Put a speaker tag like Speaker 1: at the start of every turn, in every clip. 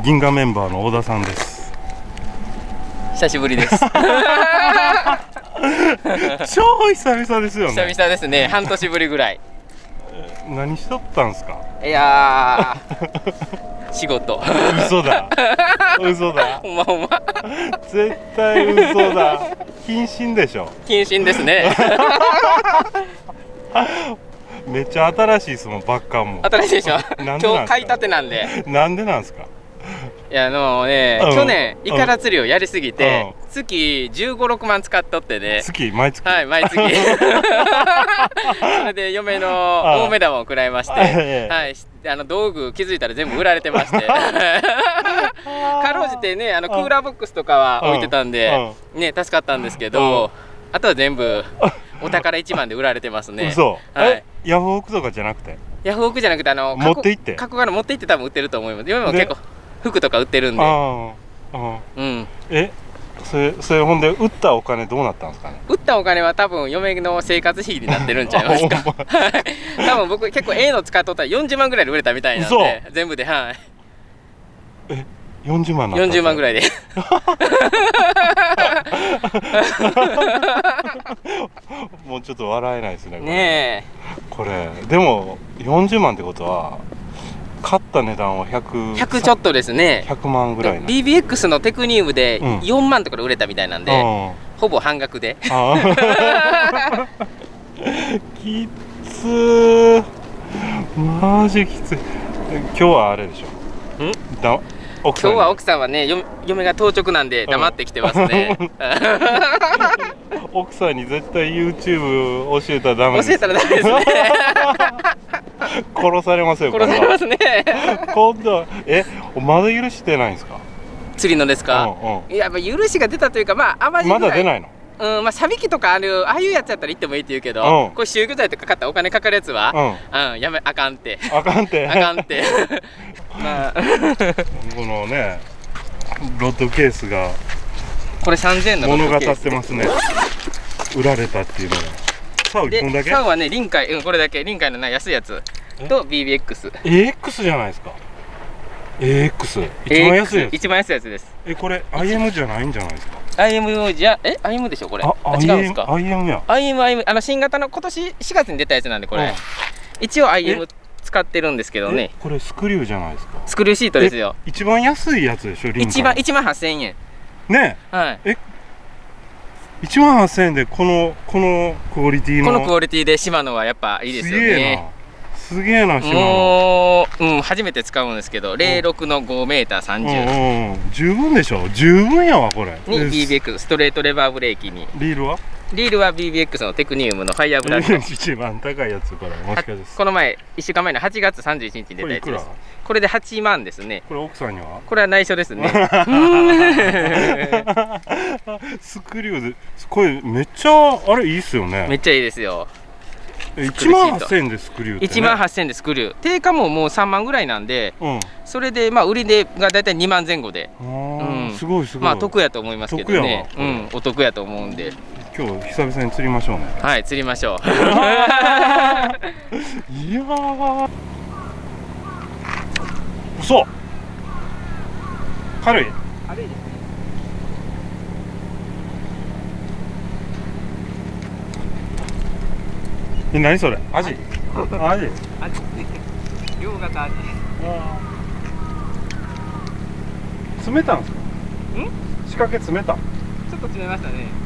Speaker 1: 銀河メンバーの小田さんです。
Speaker 2: 久しぶりです。
Speaker 1: 超久々ですよね。
Speaker 2: 久々ですね。半年ぶりぐらい。
Speaker 1: 何しとったんすか。
Speaker 2: いやー、仕事。
Speaker 1: 嘘だ。嘘だ。
Speaker 2: ほんまほんま。
Speaker 1: 絶対嘘だ。謹慎でしょ。
Speaker 2: 謹慎ですね。
Speaker 1: めっちゃ新しいですもん、バッカーも。
Speaker 2: 新しいでしょ。今日買いたてなんで。
Speaker 1: なんでなんですか。
Speaker 2: いや去年イカダ釣りをやりすぎて、月15、6万使っとってね。
Speaker 1: 毎月。
Speaker 2: はい、毎月。それで嫁の大目玉を食らいまして、はい、道具気づいたら全部売られてまして。かろうじてね、クーラーボックスとかは置いてたんで、ね、助かったんですけど、あとは全部お宝1万で売られてますね。
Speaker 1: 嘘。はい。ヤフオクとかじゃなくて。
Speaker 2: ヤフオクじゃなくて、
Speaker 1: 持って行って。
Speaker 2: 加工から持って行って多分売ってると思います。嫁も結構服とか売ってるんで。うん。
Speaker 1: それほんで売ったお金どうなったんですかね。
Speaker 2: 売ったお金は多分嫁の生活費になってるんちゃいますか。多分僕結構の使っとったら40万ぐらいで売れたみたいなんで、全部で、はい。
Speaker 1: 40万なん
Speaker 2: 40万ぐらいで。
Speaker 1: もうちょっと笑えないですね。
Speaker 2: ねえ。
Speaker 1: これでも40万ってことは買った値段は100
Speaker 2: ちょっとですね。
Speaker 1: 100万ぐらい。
Speaker 2: BBX のテクニウムで4万とかで売れたみたいなんで、ほぼ半額で。
Speaker 1: きつー、マジきつい。今日はあれでしょ。
Speaker 2: 今日は奥さんはね、嫁が当直なんで黙ってきてますね。
Speaker 1: 奥さんに絶対 YouTube 教えたらダメです。
Speaker 2: 教えたらダメですね。
Speaker 1: 殺されますよ。
Speaker 2: 殺されますね。
Speaker 1: 今度まだ許してないんですか。
Speaker 2: 釣りのですか。やっぱ許しが出たというか、あまり
Speaker 1: まだ出ないの。
Speaker 2: サビキとかああいうやつやったら行ってもいいって言うけど、これ集魚剤とか買ったらお金かかるやつはあかんって。
Speaker 1: あかんって。
Speaker 2: あかんって。
Speaker 1: このね、ロッドケースが
Speaker 2: これ3000円の
Speaker 1: 物語ってますね。売られたっていうのが。竿1本だけ。
Speaker 2: 竿はね、臨海、これだけ。臨海の安いやつと BBX。
Speaker 1: AX じゃないですか。AX 一番安いやつ。
Speaker 2: 一番安いやつです。
Speaker 1: これ IM じゃないんじゃないですか。
Speaker 2: IM じゃIM でしょこれ。違うんですか。
Speaker 1: IM や。
Speaker 2: IM 新型の今年4月に出たやつなんで、これ一応 IM 使ってるんですけどね。
Speaker 1: これスクリューじゃないですか。
Speaker 2: スクリューシートですよ。
Speaker 1: 一番安いやつでしょ。
Speaker 2: 1万8000円
Speaker 1: ね。
Speaker 2: はい。
Speaker 1: 1万8000円でこのクオリティの。
Speaker 2: このクオリティでシマノはやっぱいいですよね。
Speaker 1: すげえな、シマノ。
Speaker 2: もう初めて使うんですけど、06の 5m30。
Speaker 1: 十分でしょ。十分やわこれ。
Speaker 2: に BBX ストレートレバーブレーキに。
Speaker 1: リールは
Speaker 2: BBX のテクニウムのファイヤーブラッド。
Speaker 1: 一番高いやつ、これもしかして。
Speaker 2: この前1週間前の8月31日に出たやつです。これで8万ですね。
Speaker 1: これ奥さんには
Speaker 2: これは内緒ですね。
Speaker 1: スクリューでこれめっちゃあれいいっすよね。
Speaker 2: めっちゃいいですよ。
Speaker 1: 1万8000円でスクリューってね。
Speaker 2: 1万8000円でスクリュー。定価ももう3万ぐらいなんで、それで売り値がだいたい2万前後で、
Speaker 1: すごいすごい。
Speaker 2: 得やと思いますけどね。お得やと思うんで、
Speaker 1: 今日久々に釣りましょうね。
Speaker 2: はい、釣りましょう。い
Speaker 1: やー、嘘。軽い。
Speaker 2: 軽いですね。
Speaker 1: 何それ。アジ。アジ。
Speaker 2: 両型アジ。
Speaker 1: 詰めたんですか。仕掛け詰めた。
Speaker 2: ちょっと詰めましたね。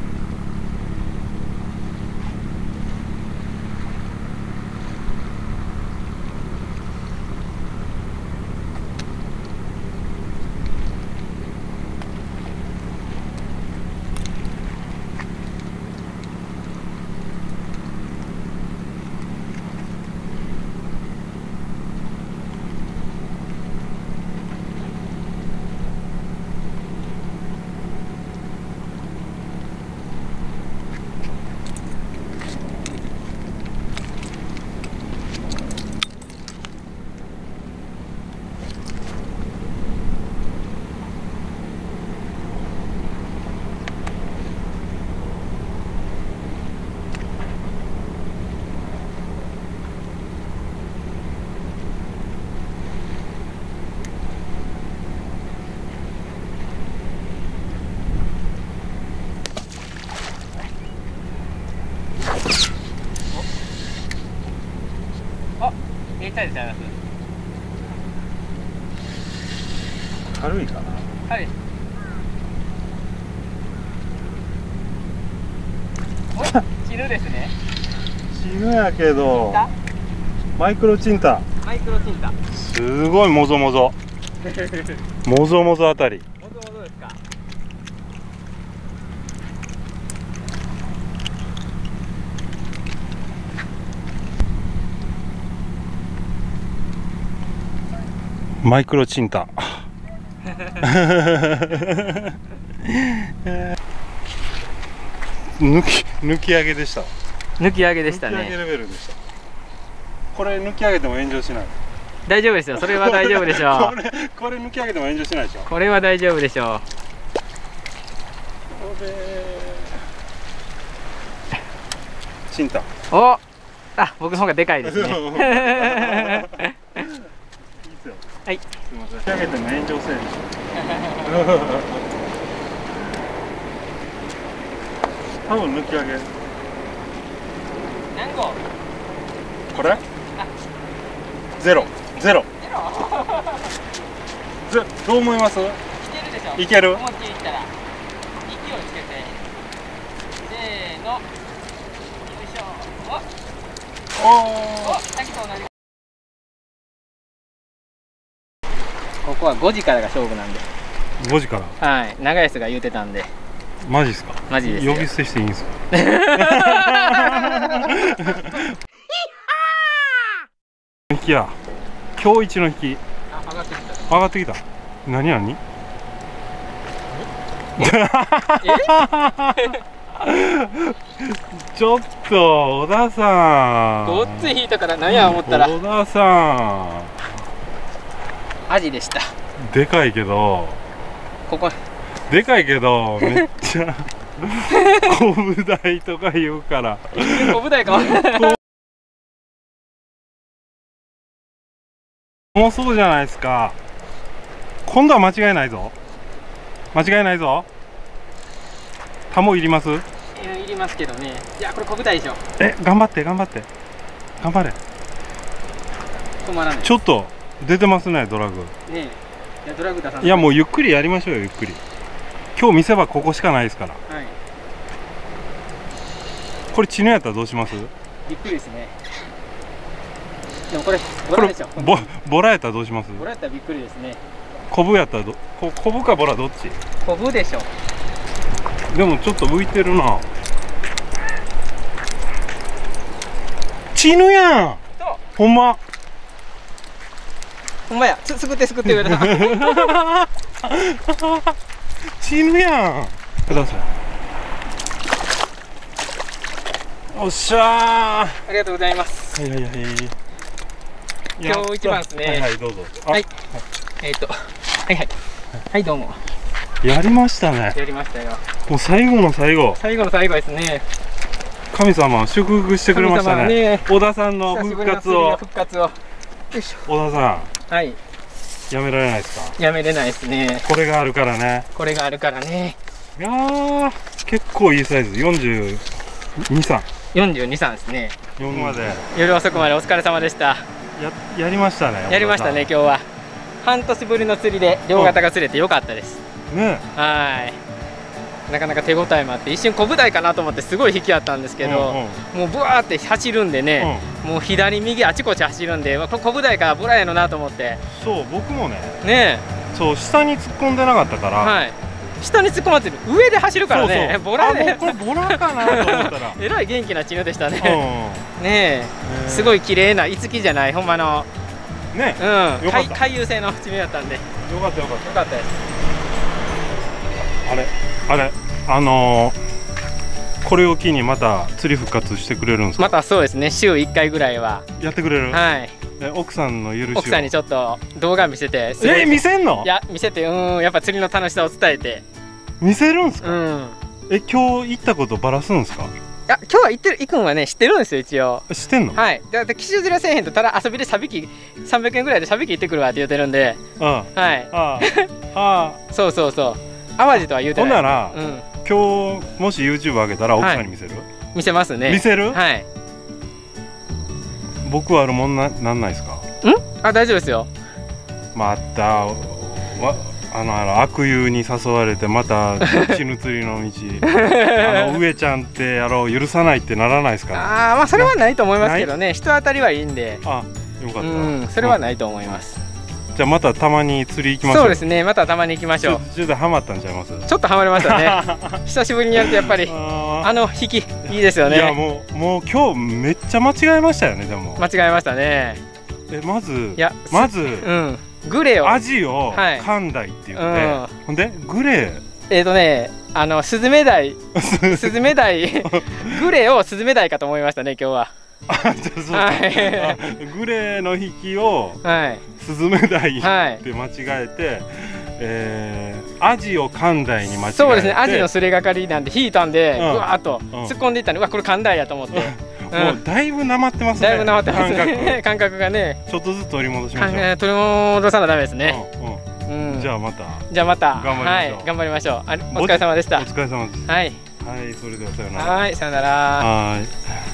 Speaker 2: サイズちゃいます。
Speaker 1: 軽いかな。
Speaker 2: はい。お、チヌですね。
Speaker 1: チヌやけどマイクロチンタ。
Speaker 2: マイクロチンタ。
Speaker 1: すごいもぞもぞもぞもぞあたり。
Speaker 2: もぞもぞですか。
Speaker 1: マイクロチンタ抜き上げでした。
Speaker 2: 抜き上げでしたね。
Speaker 1: 抜き上げレベルでした。これ抜き上げても炎上しない。
Speaker 2: 大丈夫ですよ。それは大丈夫でしょう。
Speaker 1: これ抜き上げても炎上しないでしょ。
Speaker 2: これは大丈夫でしょう。
Speaker 1: これチンタ。
Speaker 2: お、あ、僕の方がでかいですね。
Speaker 1: いいですよ。
Speaker 2: はい。
Speaker 1: すみません。抜き上げても炎上せんでしょ。多分抜き上げ。
Speaker 2: 何個？
Speaker 1: これ？ゼロ。どう思います？
Speaker 2: いけるでしょ。
Speaker 1: いける？
Speaker 2: 思いっきりいったら勢いつけて、せーの、よいしょ。お、さっきと同じ。ここは5時からが勝負なんで。
Speaker 1: 5時から。
Speaker 2: はい、長安が言うてたんで。
Speaker 1: マジですか？
Speaker 2: マジですよ。
Speaker 1: 呼び捨てしていいんですか？引きや。今日一の引き。
Speaker 2: あ、上がってきた。
Speaker 1: 上がってきた。何？ちょっと小田さん。
Speaker 2: ごっつい引いたから何や思ったら
Speaker 1: 小田さ
Speaker 2: アジでした。
Speaker 1: ん。でかいけど。
Speaker 2: ここ。
Speaker 1: でかいけどめっちゃコブダイとか言うから。
Speaker 2: コブダイか。
Speaker 1: もうそうじゃないですか。今度は間違いないぞ。間違いないぞ。タモいります？
Speaker 2: いりますけどね。いや、これコブダイでしょ。
Speaker 1: 頑張って頑張れ。
Speaker 2: 止まらない。
Speaker 1: ちょっと出てますね、ドラグ。
Speaker 2: ねえ、いや、ドラグ出さない。
Speaker 1: いや、もうゆっくりやりましょうよ、ゆっくり。今日見せ場ここしかないですから。
Speaker 2: はい。
Speaker 1: これ血のやったらどうします？
Speaker 2: びっくりですね。でもこれボラでしょ。
Speaker 1: ボラやったらどうします？
Speaker 2: ボラやったらびっくりですね。
Speaker 1: コブやったらコブかボラどっち？
Speaker 2: コブでしょ。
Speaker 1: でもちょっと浮いてるな。チヌやん。ほんま。
Speaker 2: ほんまや。すくって上田さん。
Speaker 1: チヌやん。ください。おっしゃー。
Speaker 2: ありがとうございます。
Speaker 1: はい。
Speaker 2: 今日一番ですね。
Speaker 1: はい、どうぞ。
Speaker 2: はい。はいどうも。
Speaker 1: やりましたね。
Speaker 2: やりましたよ。
Speaker 1: もう最後の最後。
Speaker 2: 最後の最後ですね。
Speaker 1: 神様祝福してくれましたね。小田さんの復活を。よ
Speaker 2: いしょ。
Speaker 1: 小田さ
Speaker 2: ん。はい。
Speaker 1: やめられないですか？
Speaker 2: やめれないですね。
Speaker 1: これがあるからね。
Speaker 2: これがあるからね。
Speaker 1: いやー、結構いいサイズ。42、3。
Speaker 2: 42、3ですね。
Speaker 1: 4まで。
Speaker 2: 夜遅くまでお疲れ様でした。
Speaker 1: やりましたね。
Speaker 2: やりましたね、今日は。半年ぶりの釣りで両肩が釣れてよかったです。
Speaker 1: ね。
Speaker 2: はい。なかなか手応えもあって、一瞬コブダイかなと思ってすごい引きあったんですけど、もうブワーって走るんでね、もう左右あちこち走るんで、コブダイかボラやのなと思って。
Speaker 1: そう、僕もね。
Speaker 2: ね。
Speaker 1: そう、下に突っ込んでなかったから。
Speaker 2: はい。下に突っ込まってる、上で走るからね。ボラで。
Speaker 1: これボラかなと思ったら。
Speaker 2: えらい元気なチヌでしたね。ねえ、すごい綺麗な五木じゃない、ほんまの。
Speaker 1: ね。
Speaker 2: 回遊性のチヌやったんで。よ
Speaker 1: かった。
Speaker 2: よかったです。
Speaker 1: あれ、これを機にまた釣り復活してくれるんですか？
Speaker 2: またそうですね、週1回ぐらいは
Speaker 1: やってくれる。
Speaker 2: はい。
Speaker 1: 奥さんの許しを。
Speaker 2: 奥さんにちょっと動画見せて。
Speaker 1: 見せんの？
Speaker 2: いや、見せて、やっぱ釣りの楽しさを伝えて。
Speaker 1: 見せるんですか？今日行ったことバラすんですか？
Speaker 2: いや、今日は行くんはね、知ってるんですよ、一応。
Speaker 1: 知ってんの？
Speaker 2: はい。で、奇襲釣りはせえへんと、ただ遊びでサビキ300円ぐらいでサビキ行ってくるわって言ってるんで。はい。そう。淡路とは言うてない。
Speaker 1: ほんなら、今日もし YouTube 上げたら奥さんに見せる？
Speaker 2: 見せますね。
Speaker 1: 見せる？
Speaker 2: はい。
Speaker 1: 僕はあるもんなんないですか？
Speaker 2: あ、大丈夫ですよ。
Speaker 1: また悪友に誘われてまた血ぬ釣りの道上ちゃんって許さないってならないですかね。
Speaker 2: ああ、まあそれはないと思いますけどね、人当たりはいいんで。
Speaker 1: あ、よかった。
Speaker 2: それはないと思います。
Speaker 1: じゃあまたたまに釣り行きましょう。
Speaker 2: そうですね、またたまに行きましょう。
Speaker 1: ちょっとハマったんちゃいます？
Speaker 2: ちょっとハマりましたね。久しぶりにやるとやっぱり引きいいですよね。
Speaker 1: いやもう今日めっちゃ間違えましたよね。でも
Speaker 2: 間違えましたね。
Speaker 1: まず
Speaker 2: グレを
Speaker 1: アジを寛大って言って、ほんでグレ
Speaker 2: スズメダイグレをスズメダイかと思いましたね、今日は。
Speaker 1: グレの引きをスズメダイって間違えて、アジを寛大に間違えて、
Speaker 2: そうですね、アジのすれがかりなんで引いたんで、ぐわーっと突っ込んでいったんで、うわこれ寛大やと思って。
Speaker 1: もうだいぶなまってますね。
Speaker 2: だいぶなまってますね。感覚がね。
Speaker 1: ちょっとずつ取り戻しましょう。
Speaker 2: 取り戻さなダメですね。
Speaker 1: じゃあまた。
Speaker 2: 頑張りましょう。お疲れ様でした。
Speaker 1: お疲れ様です。
Speaker 2: はい。
Speaker 1: はい、それではさよなら。
Speaker 2: はい、さよなら。
Speaker 1: はい。